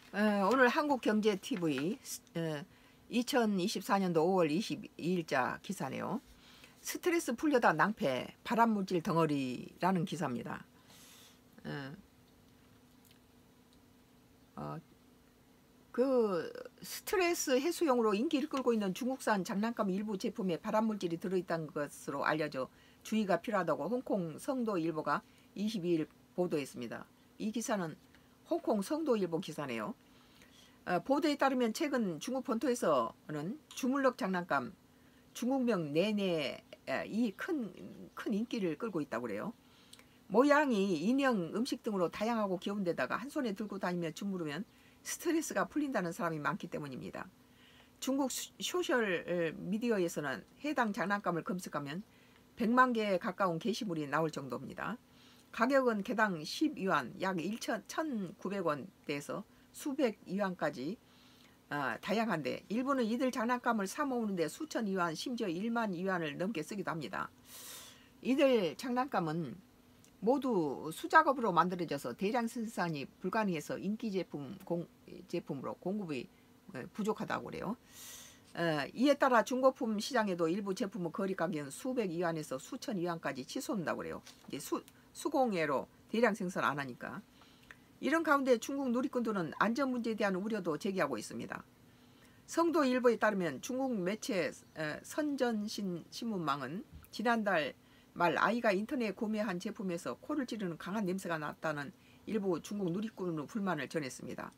오늘 한국경제TV 2024년도 5월 22일자 기사네요. 스트레스 풀려다 낭패, 발암물질 덩어리라는 기사입니다. 그 스트레스 해소용으로 인기를 끌고 있는 중국산 장난감 일부 제품에 발암물질이 들어있다는 것으로 알려져 주의가 필요하다고 홍콩 성도일보가 22일 보도했습니다. 이 기사는 홍콩 성도일보 기사네요. 보도에 따르면 최근 중국 본토에서는 주물럭 장난감 중국명 네네 이 큰 인기를 끌고 있다고 그래요. 모양이 인형, 음식 등으로 다양하고 귀여운 데다가 한 손에 들고 다니며 주무르면 스트레스가 풀린다는 사람이 많기 때문입니다. 중국 소셜 미디어에서는 해당 장난감을 검색하면 100만 개에 가까운 게시물이 나올 정도입니다. 가격은 개당 10위안 약 1,900원대에서 수백 위안까지 다양한데 일부는 이들 장난감을 사 모으는데 수천 위안 심지어 1만 위안을 넘게 쓰기도 합니다. 이들 장난감은 모두 수작업으로 만들어져서 대량 생산이 불가능해서 인기 제품으로 공급이 부족하다고 그래요. 이에 따라 중고품 시장에도 일부 제품의 거래 가격은 수백 위안에서 수천 위안까지 치솟는다고 그래요. 이제 수공예로 대량 생산 안 하니까. 이런 가운데 중국 누리꾼들은 안전 문제에 대한 우려도 제기하고 있습니다. 성도일보에 따르면 중국 매체 선전신문망은 지난달 말 아이가 인터넷에 구매한 제품에서 코를 찌르는 강한 냄새가 났다는 일부 중국 누리꾼의 불만을 전했습니다.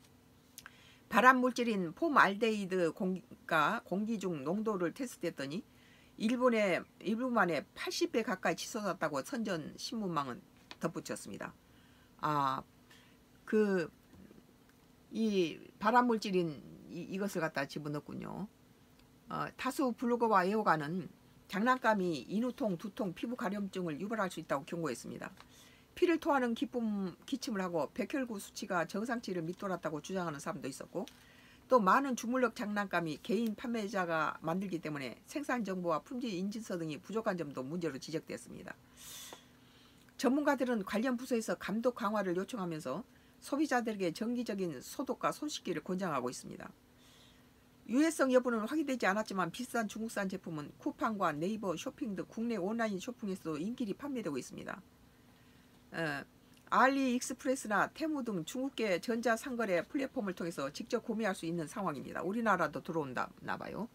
발암물질인 폼알데히드가 공기 중 농도를 테스트했더니 일부만에 80배 가까이 치솟았다고 선전신문망은 덧붙였습니다. 이 발암물질인 이것을 갖다 집어넣군요. 다수 블로거와 애호가는 장난감이 인후통, 두통, 피부 가려움증을 유발할 수 있다고 경고했습니다. 피를 토하는 기침을 하고 백혈구 수치가 정상치를 밑돌았다고 주장하는 사람도 있었고, 또 많은 주물럭 장난감이 개인 판매자가 만들기 때문에 생산 정보와 품질 인증서 등이 부족한 점도 문제로 지적됐습니다. 전문가들은 관련 부서에서 감독 강화를 요청하면서 소비자들에게 정기적인 소독과 손씻기를 권장하고 있습니다. 유해성 여부는 확인되지 않았지만 비싼 중국산 제품은 쿠팡과 네이버 쇼핑 등 국내 온라인 쇼핑에서도 인기리 판매되고 있습니다. 알리익스프레스나 테무 등 중국계 전자상거래 플랫폼을 통해서 직접 구매할 수 있는 상황입니다. 우리나라도 들어온다 나봐요.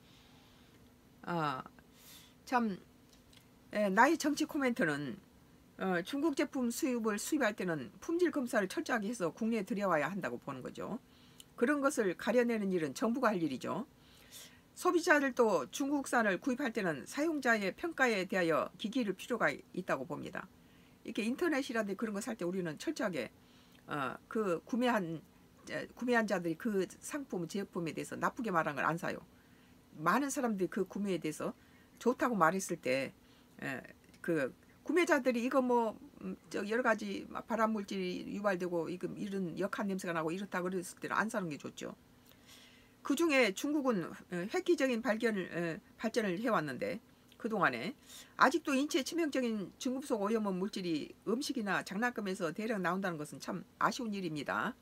나의 정치 코멘트는 중국 제품 수입할 때는 품질 검사를 철저하게 해서 국내에 들여와야 한다고 보는 거죠. 그런 것을 가려내는 일은 정부가 할 일이죠. 소비자들도 중국산을 구입할 때는 사용자의 평가에 대하여 기기를 필요가 있다고 봅니다. 이렇게 인터넷이라든지 그런 거 살 때 우리는 철저하게 그 구매한 자들이 그 상품, 제품에 대해서 나쁘게 말한 걸 안 사요. 많은 사람들이 그 구매에 대해서 좋다고 말했을 때 그 구매자들이 이거 여러 가지 발암물질이 유발되고 이런 역한 냄새가 나고 이렇다 그랬을 때는 안 사는 게 좋죠. 그 중에 중국은 획기적인 발전을 해왔는데 그동안에 아직도 인체에 치명적인 중금속 오염원 물질이 음식이나 장난감에서 대량 나온다는 것은 참 아쉬운 일입니다.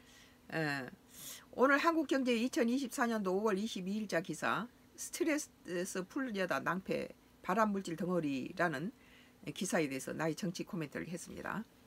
오늘 한국경제 2024년도 5월 22일자 기사 스트레스 풀려다 낭패 발암물질 덩어리라는 기사에 대해서 나의 정치 코멘트를 했습니다.